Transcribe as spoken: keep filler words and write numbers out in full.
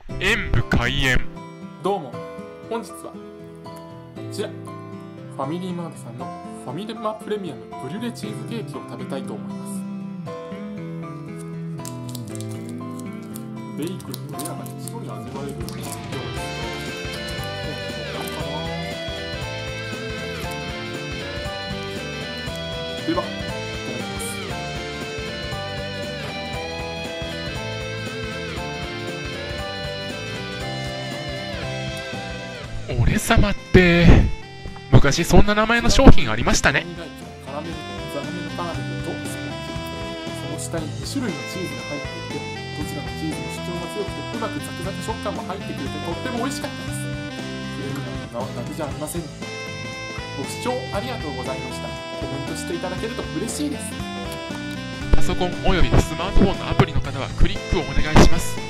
演武開演。 どうも、本日はこちらファミリーマートさんのファミマプレミアムブリュレチーズケーキを食べたいと思います。ベーコンのレアが一度に味わえるようです。では、いただきます。 俺様って昔そんな名前の商品ありましたね。 カラメルとザラメルカラメルとスポンジ、その下にに種類のチーズが入っていて、どちらのチーズも主張が強くてうまくザクザク食感も入ってくれてとっても美味しかったです。プレミアムなだけじゃありません。ご視聴ありがとうございました。コメントしていただけると嬉しいです。 パソコンおよびスマートフォンのアプリの方はクリックをお願いします。